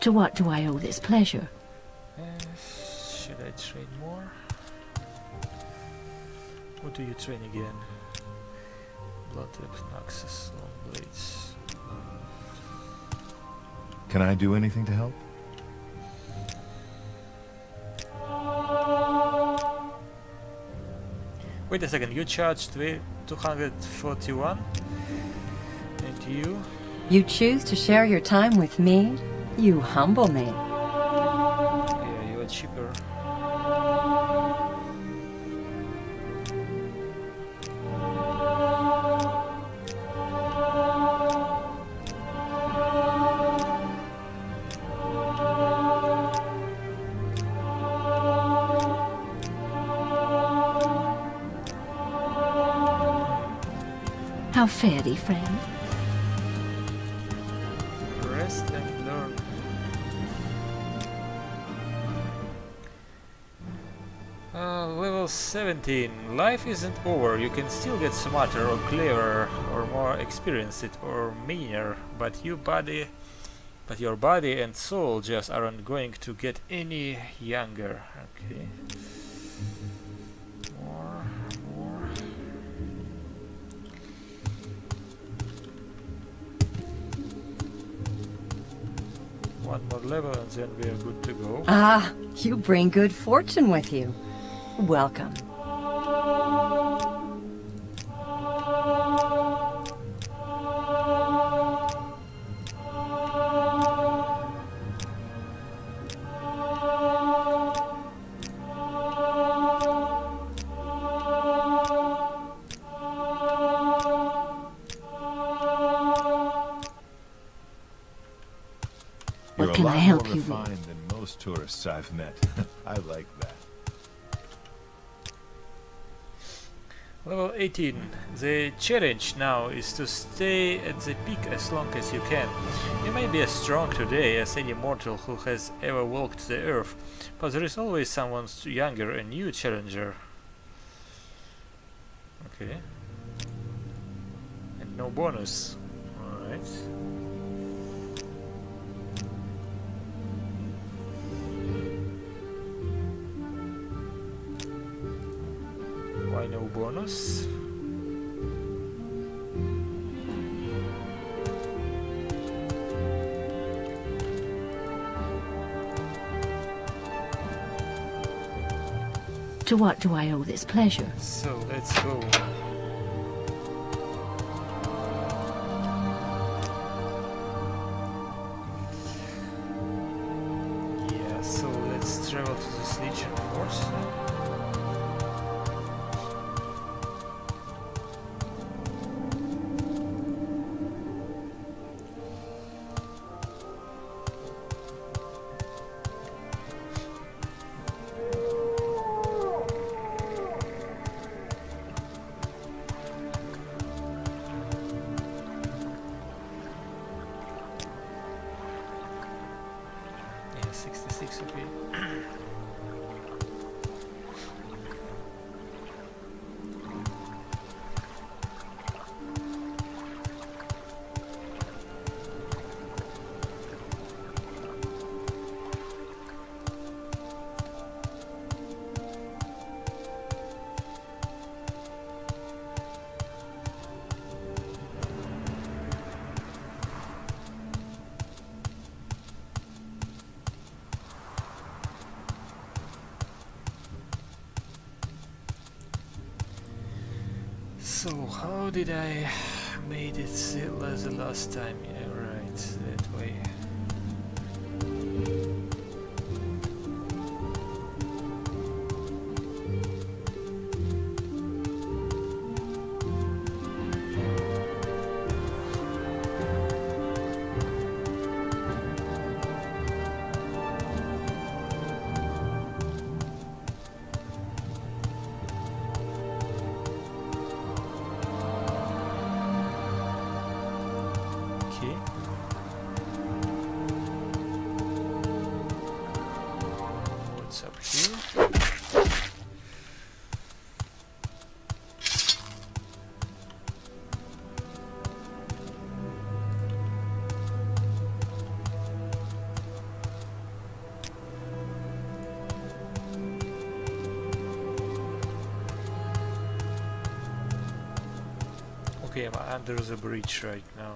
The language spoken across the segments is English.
To what do I owe this pleasure? Should I train more? What do you train again? Blood tips, Noxus, long blades. Can I do anything to help? Wait a second, you charged 241? And you? You choose to share your time with me? You humble me. Yeah, you are cheaper. How fare thee, friend? Rest and learn. Level 17. Life isn't over. You can still get smarter or cleverer or more experienced or meaner, but your body and soul just aren't going to get any younger. Okay. More. One more level and then we are good to go. Ah, you bring good fortune with you. Welcome. What can I help you with? You're a lot more refined than most tourists I've met. I like that. Level 18. The challenge now is to stay at the peak as long as you can. You may be as strong today as any mortal who has ever walked the earth, but there is always someone younger, a new challenger. Okay. And no bonus. Alright. Why no bonus? To what do I owe this pleasure? So let's go. Yeah, so let's travel to this Legion, of course. Yeah, 66 would be. So how did I made it the last time? Yeah, right, that way. Okay. What's up here? Okay, I'm under the bridge right now.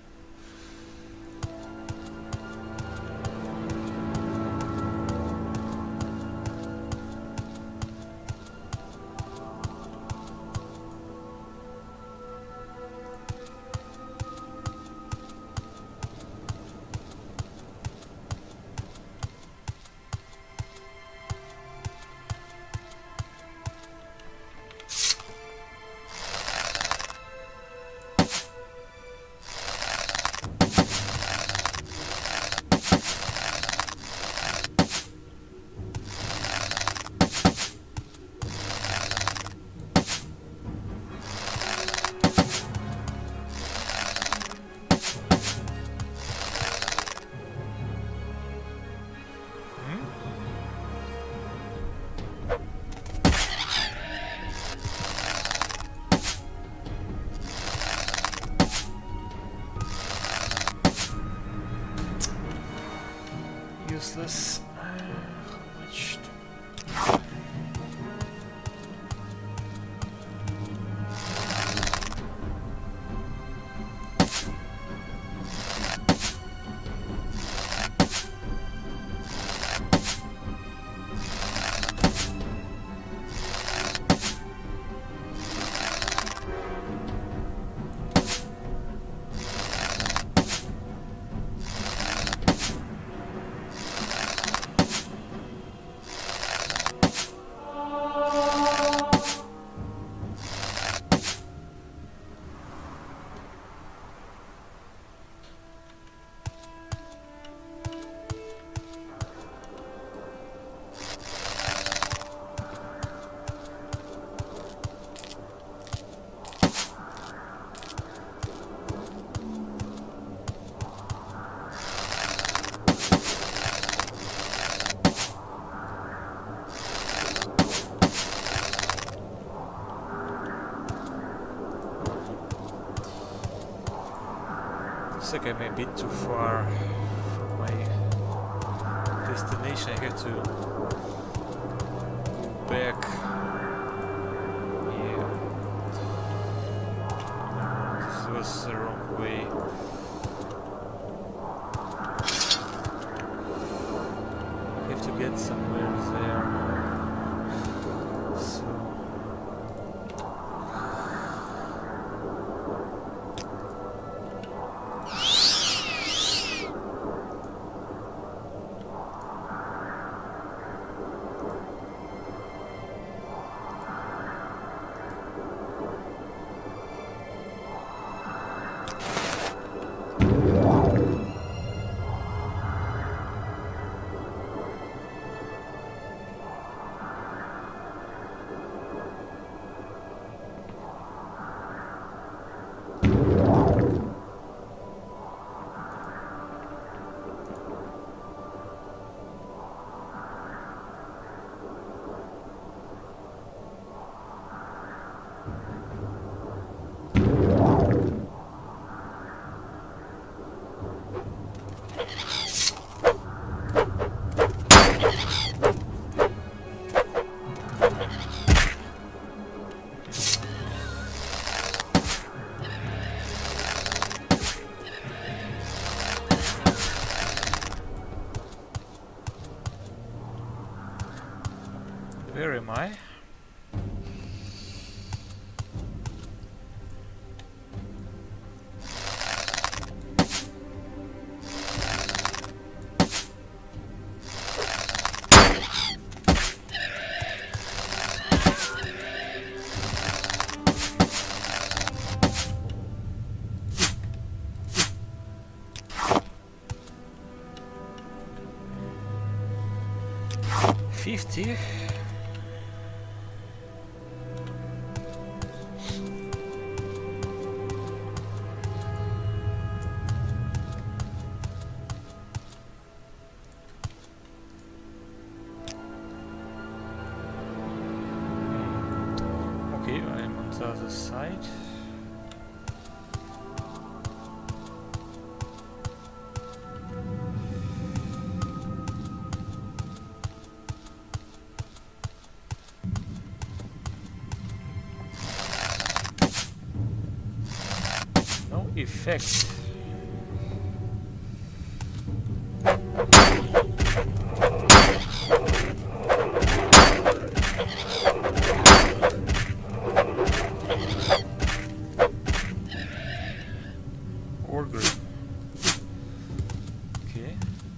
Useless. How much? Looks like I'm a bit too far from my destination. I have to go back. Yeah. This was the wrong way. I have to get somewhere there. Where am I? $50. Okay, I'm on the other side. effect. Orcs. Okay.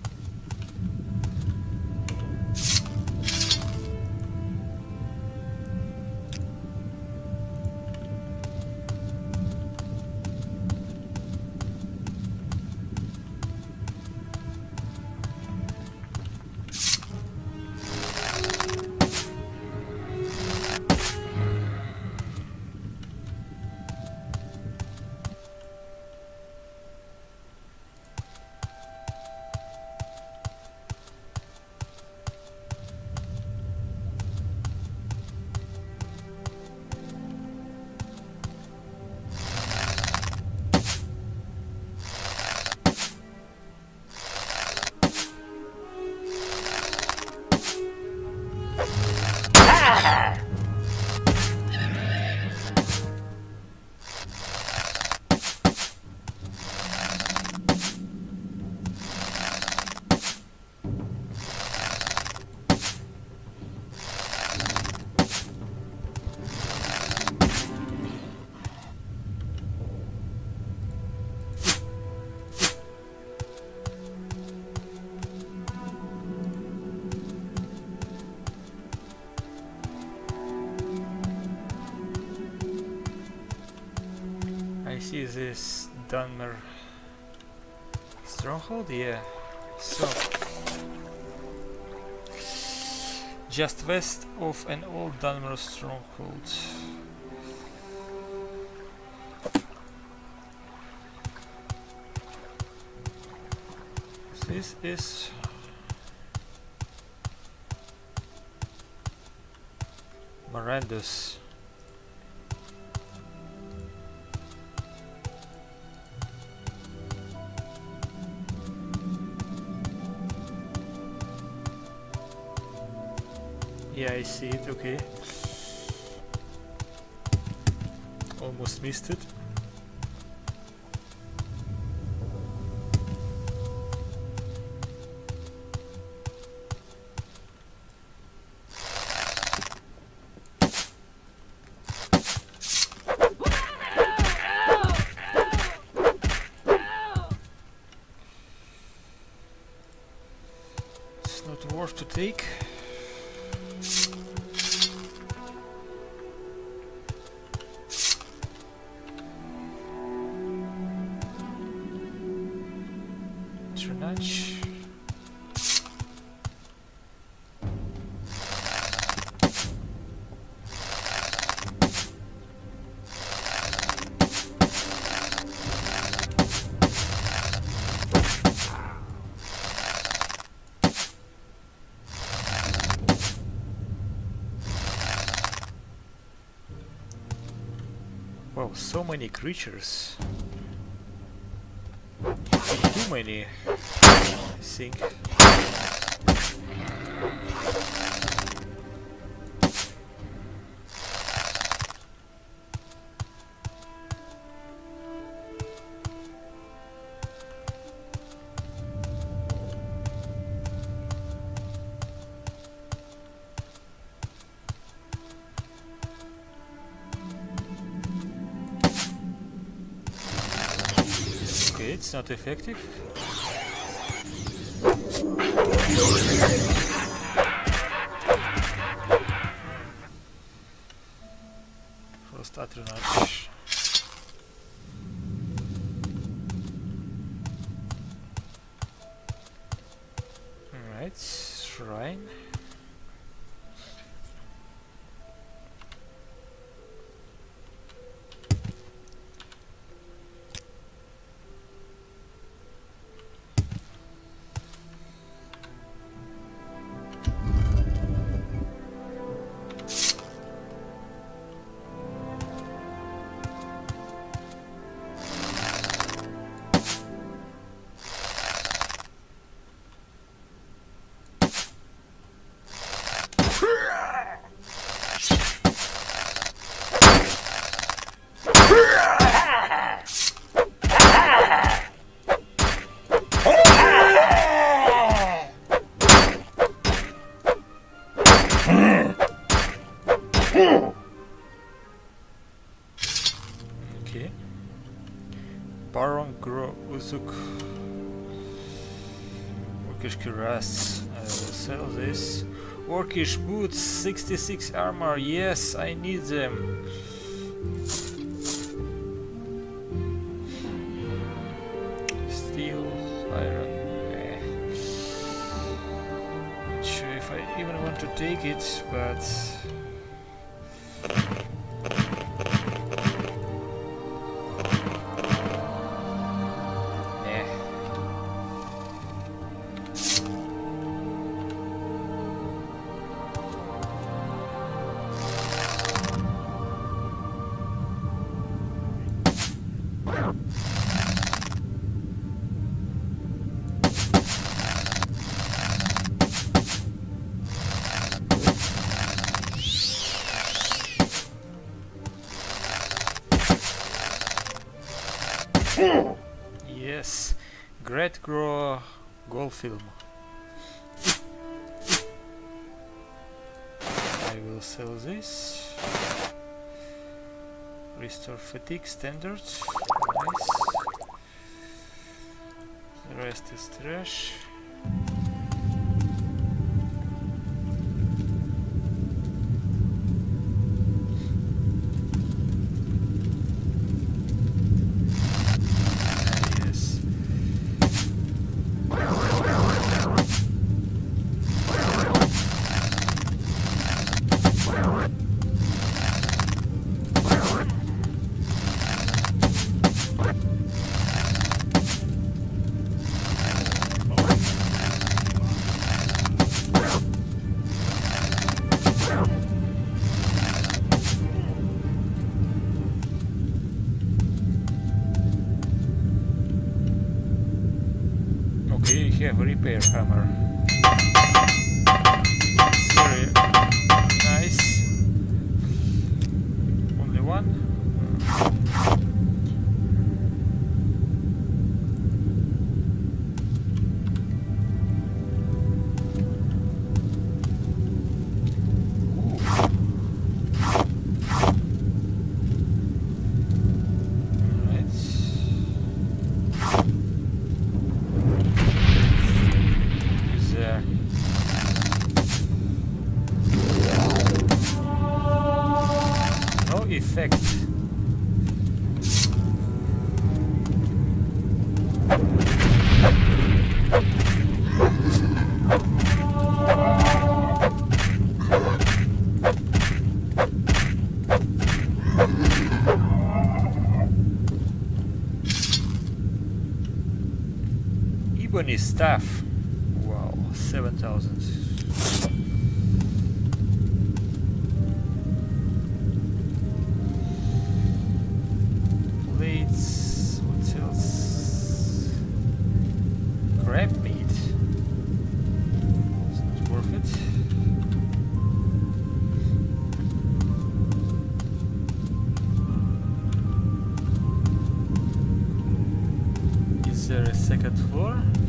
I see this Dunmer stronghold, yeah. So just west of an old Dunmer stronghold. This is Morrowind. Yeah, I see it, okay. Almost missed it. It's not worth to take. Wow, so many creatures. Too many, I think. It's not effective. Frost Atronach. Alright, shrine. Gro Uzuk. Orcish cuirass. I will sell this. Orcish boots, 66 armor. Yes, I need them. Steel, iron. Not sure if I even want to take it, but. Yes, Great Grow Gold Film. I will sell this. Restore fatigue standard. Nice. The rest is trash. Okay, you have a repair hammer. It's very nice. Only one. Effect. Ebony staff. Wow, 7,000. What else? Crab meat. It's not worth it. Is there a second floor?